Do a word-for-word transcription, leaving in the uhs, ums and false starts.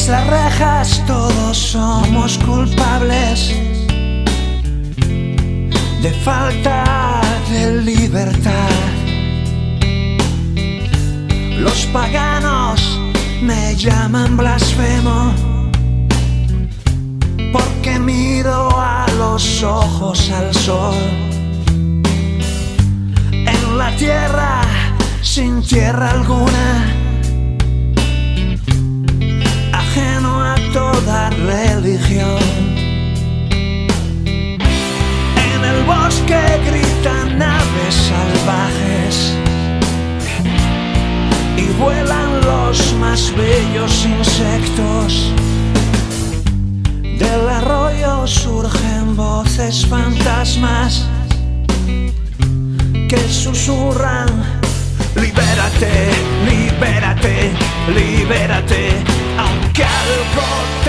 Tras las rejas todos somos culpables de falta de libertad. Los paganos me llaman blasfemo porque miro a los ojos al sol. En la tierra sin tierra alguna, ajeno a toda religión. En el bosque gritan aves salvajes y vuelan los más bellos insectos. Del arroyo surgen voces fantasmas que susurran: libérate, libérate, libérate, aunque algo